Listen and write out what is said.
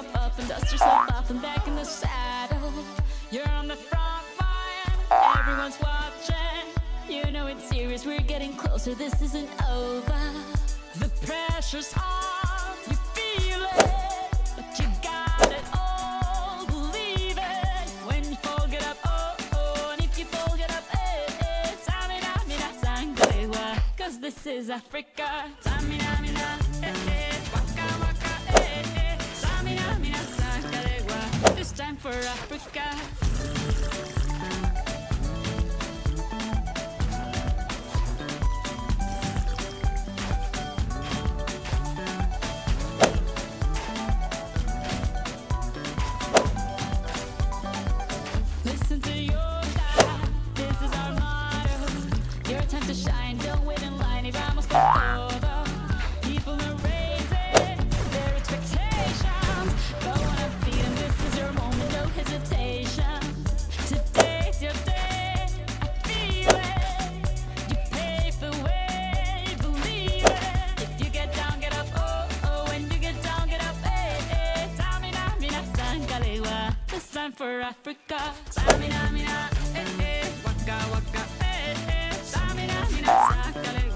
yourself up and dust yourself off and back in the saddle. You're on the front line, everyone's watching. You know it's serious, we're getting closer, this isn't over. The pressure's on, you feel it, but you got it all, believe it. When you fall, get up, oh, oh, and if you fall, get up, eh, eh. Tamina, mina, sangalewa, cause this is Africa. Tamina, mina, eh, eh, waka, waka, eh, eh. Tamina, mina, sangalewa, this time for Africa. Listen to your God, this is our motto. Your time to shine, don't wait in line, y vamos por todo. People are raising their expectations. Go on and feed them, this is your moment, no hesitation. Today's your day, I feel it. You pave the way, believe it. If you get down, get up, oh, oh. When you get down, get up, eh, eh. Tamina, mina, sangalewa, this time for Africa. Tamina, mina, eh, eh. Waka, waka, eh, eh. Tamina, mina, sangalewa.